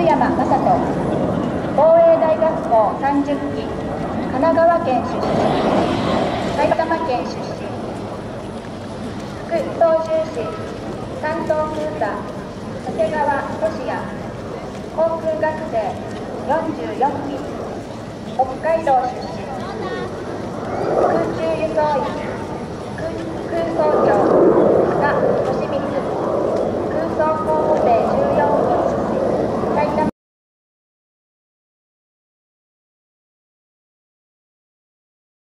山雅人、防衛大学校30期、神奈川県出身、埼玉県出身、副操縦士、山東空佐、長谷川俊也、航空学生44期、北海道出身、空中輸送員、空想